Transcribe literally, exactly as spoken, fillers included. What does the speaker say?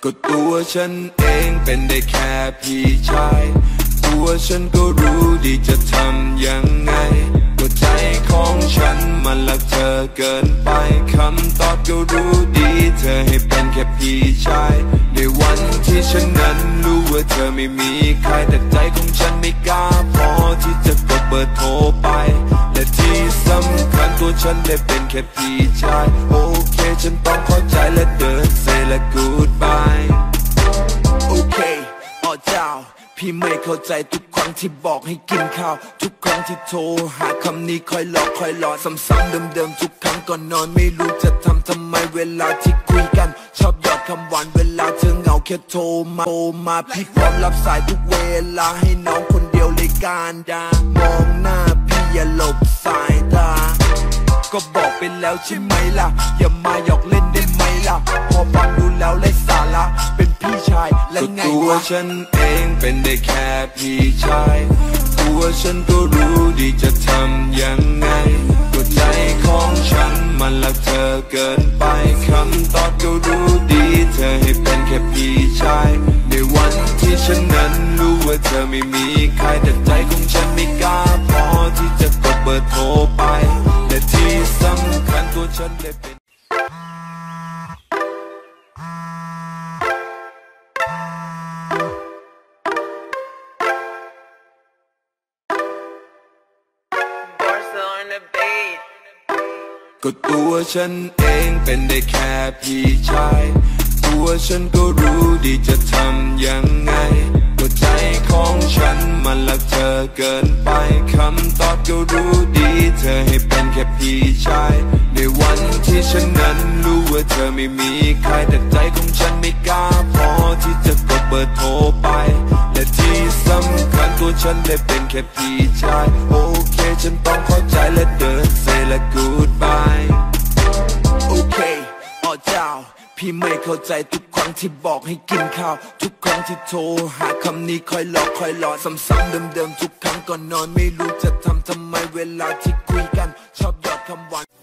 ก็ตัวฉันเองเป็นได้แค่พี่ชายตัวฉันก็รู้ดีจะทำยังไงก็ใจของฉันมันรักเธอเกินไปคำตอบก็รู้ดีเธอให้เป็นแค่พี่ชายในวันที่ฉันนั้นรู้ว่าเธอไม่มีใครแต่ใจของฉันไม่กล้าพอที่จะกดเบอร์โทรไปและที่สำคัญตัวฉันได้เป็นแค่พี่ชายโอเคฉันต้องเข้าใจและเดินเซและ goodbye โอเคอ๋อเจ้าพี่ไม่เข้าใจทุกครั้งที่บอกให้กินข้าวทุกครั้งที่โทรหาคำนี้คอยหลอกคอยหลอนซ้ำๆเดิมๆทุกครั้งก่อนนอนไม่รู้จะทำทำไมเวลาที่คุยกันชอบหยอดคำหวานเวลาเธอเหงาแค่โทรมาโทรมาพี่พร้อมรับสายทุกเวลาให้น้องคนเดียวเลยการดามองหน้าพี่อย่าหลบสายตาก็บอกไปแล้วใช่ไหมล่ะอย่ามาหยอกเล่นได้ไหมล่ะพอฟังดูแล้วไร้สาระเป็นพี่ชายและไงวะตัวฉันเองเป็นได้แค่พี่ชายตัวฉันก็รู้ดีจะทำยังไงก็ใจของฉันมันรักเธอเกินไปคำตอบก็รู้ดีเธอให้เป็นแค่พี่ชายในวันที่ฉันนั้นรู้ว่าเธอไม่มีใครแต่ใจของฉันไม่กล้าพอที่จะกดเบอร์โทรไปและที่สำคัญตัวฉันเลยเป็นก็ตัวฉันเองเป็นได้แค่พี่ชายตัวฉันก็รู้ดีจะทำยังไงก็ใจของฉันมันรักเธอเกินไปคำตอบก็รู้ดีเธอให้เป็นแค่พี่ชายในวันที่ฉันนั้นรู้ว่าเธอไม่มีใครแต่ใจของฉันไม่กล้าพอที่จะกดเบอร์โทรไปและที่สำคัญตัวฉันได้เป็นแค่พี่ชายโอเคฉันต้องเข้าใจและเดินเซและ goodbye โอเคอ๋อเจ้าพี่ไม่เข้าใจทุกครั้งที่บอกให้กินข้าวทุกครั้งที่โทรหาคำนี้คอยหลอกคอยหลอนซ้ำๆเดิมๆทุกครั้งก่อนนอนไม่รู้จะทำทำไมเวลาที่คุยกันชอบหยอดคำหวาน